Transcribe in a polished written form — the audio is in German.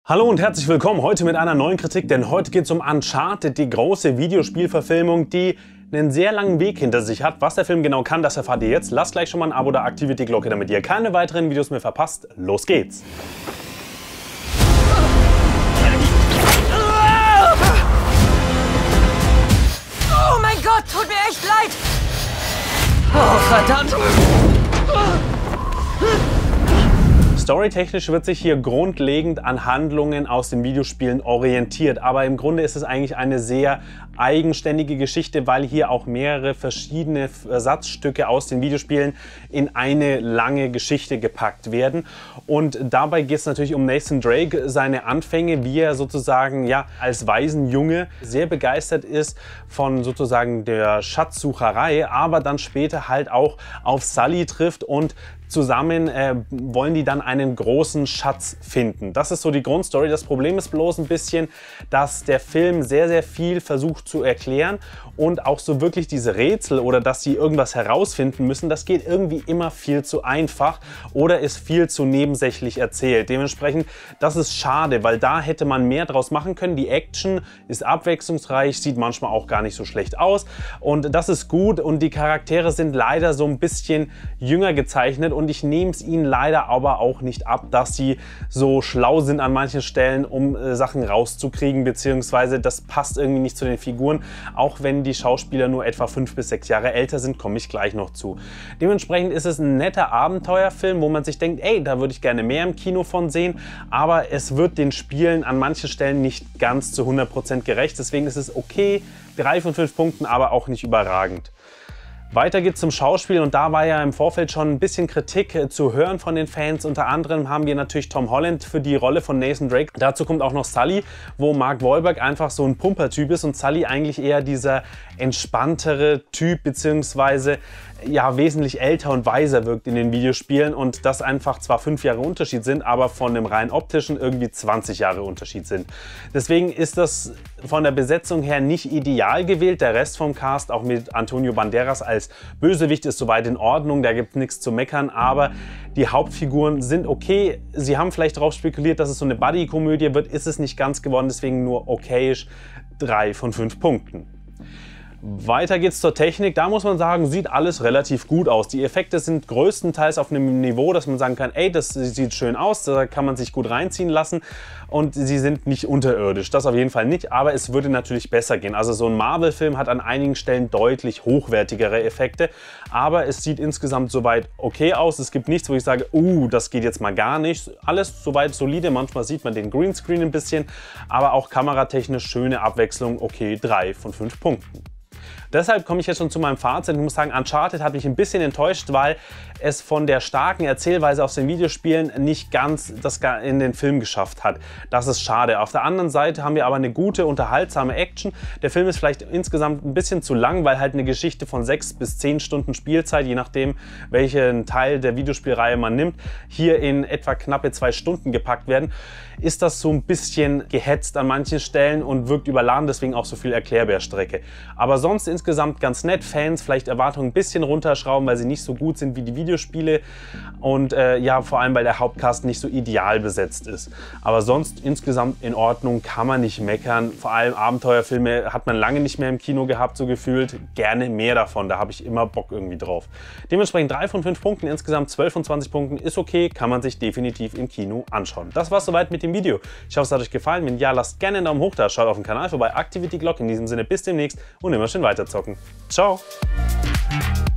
Hallo und herzlich willkommen heute mit einer neuen Kritik, denn heute geht es um Uncharted, die große Videospielverfilmung, die einen sehr langen Weg hinter sich hat. Was der Film genau kann, das erfahrt ihr jetzt. Lasst gleich schon mal ein Abo da, aktiviert die Glocke, damit ihr keine weiteren Videos mehr verpasst. Los geht's! Oh mein Gott, tut mir echt leid! Oh, verdammt! Storytechnisch wird sich hier grundlegend an Handlungen aus den Videospielen orientiert, aber im Grunde ist es eigentlich eine sehr eigenständige Geschichte, weil hier auch mehrere verschiedene Versatzstücke aus den Videospielen in eine lange Geschichte gepackt werden. Und dabei geht es natürlich um Nathan Drake, seine Anfänge, wie er sozusagen ja als Waisenjunge sehr begeistert ist von sozusagen der Schatzsucherei, aber dann später halt auch auf Sully trifft und zusammen wollen die dann einen großen Schatz finden. Das ist so die Grundstory. Das Problem ist bloß ein bisschen, dass der Film sehr, sehr viel versucht zu erklären und auch so wirklich diese Rätsel oder dass sie irgendwas herausfinden müssen, das geht irgendwie immer viel zu einfach oder ist viel zu nebensächlich erzählt. Dementsprechend, das ist schade, weil da hätte man mehr draus machen können. Die Action ist abwechslungsreich, sieht manchmal auch gar nicht so schlecht aus und das ist gut und die Charaktere sind leider so ein bisschen jünger gezeichnet. Und ich nehme es ihnen leider aber auch nicht ab, dass sie so schlau sind an manchen Stellen, um Sachen rauszukriegen, beziehungsweise das passt irgendwie nicht zu den Figuren, auch wenn die Schauspieler nur etwa 5 bis 6 Jahre älter sind, komme ich gleich noch zu. Dementsprechend ist es ein netter Abenteuerfilm, wo man sich denkt, ey, da würde ich gerne mehr im Kino von sehen, aber es wird den Spielen an manchen Stellen nicht ganz zu 100% gerecht, deswegen ist es okay, 3 von 5 Punkten, aber auch nicht überragend. Weiter geht's zum Schauspiel und da war ja im Vorfeld schon ein bisschen Kritik zu hören von den Fans. Unter anderem haben wir natürlich Tom Holland für die Rolle von Nathan Drake. Dazu kommt auch noch Sully, wo Mark Wahlberg einfach so ein Pumpertyp ist und Sully eigentlich eher dieser entspanntere Typ beziehungsweise ja wesentlich älter und weiser wirkt in den Videospielen und das einfach zwar 5 Jahre Unterschied sind, aber von dem rein optischen irgendwie 20 Jahre Unterschied sind. Deswegen ist das von der Besetzung her nicht ideal gewählt. Der Rest vom Cast, auch mit Antonio Banderas als Bösewicht, ist soweit in Ordnung, da gibt es nichts zu meckern, aber die Hauptfiguren sind okay. Sie haben vielleicht darauf spekuliert, dass es so eine Buddy-Komödie wird, ist es nicht ganz geworden, deswegen nur okayisch 3 von 5 Punkten. Weiter geht's zur Technik. Da muss man sagen, sieht alles relativ gut aus. Die Effekte sind größtenteils auf einem Niveau, dass man sagen kann, ey, das sieht schön aus, da kann man sich gut reinziehen lassen und sie sind nicht unterirdisch. Das auf jeden Fall nicht, aber es würde natürlich besser gehen. Also so ein Marvel-Film hat an einigen Stellen deutlich hochwertigere Effekte, aber es sieht insgesamt soweit okay aus. Es gibt nichts, wo ich sage, das geht jetzt mal gar nicht. Alles soweit solide, manchmal sieht man den Greenscreen ein bisschen, aber auch kameratechnisch schöne Abwechslung, okay, 3 von 5 Punkten. Deshalb komme ich jetzt schon zu meinem Fazit. Ich muss sagen, Uncharted hat mich ein bisschen enttäuscht, weil es von der starken Erzählweise aus den Videospielen nicht ganz das in den Film geschafft hat. Das ist schade. Auf der anderen Seite haben wir aber eine gute, unterhaltsame Action. Der Film ist vielleicht insgesamt ein bisschen zu lang, weil halt eine Geschichte von 6 bis 10 Stunden Spielzeit, je nachdem welchen Teil der Videospielreihe man nimmt, hier in etwa knappe 2 Stunden gepackt werden, ist das so ein bisschen gehetzt an manchen Stellen und wirkt überladen, deswegen auch so viel Erklärbärstrecke. Aber sonst insgesamt ganz nett. Fans vielleicht Erwartungen ein bisschen runterschrauben, weil sie nicht so gut sind wie die Videospiele und ja, vor allem weil der Hauptcast nicht so ideal besetzt ist. Aber sonst insgesamt in Ordnung, kann man nicht meckern. Vor allem Abenteuerfilme hat man lange nicht mehr im Kino gehabt, so gefühlt. Gerne mehr davon, da habe ich immer Bock irgendwie drauf. Dementsprechend 3 von 5 Punkten, insgesamt 12 von 20 Punkten ist okay, kann man sich definitiv im Kino anschauen. Das war's soweit mit dem Video. Ich hoffe, es hat euch gefallen. Wenn ja, lasst gerne einen Daumen hoch da, schaut auf den Kanal vorbei, aktiviert die Glocke. In diesem Sinne bis demnächst und immer schön weiterzocken. Ciao!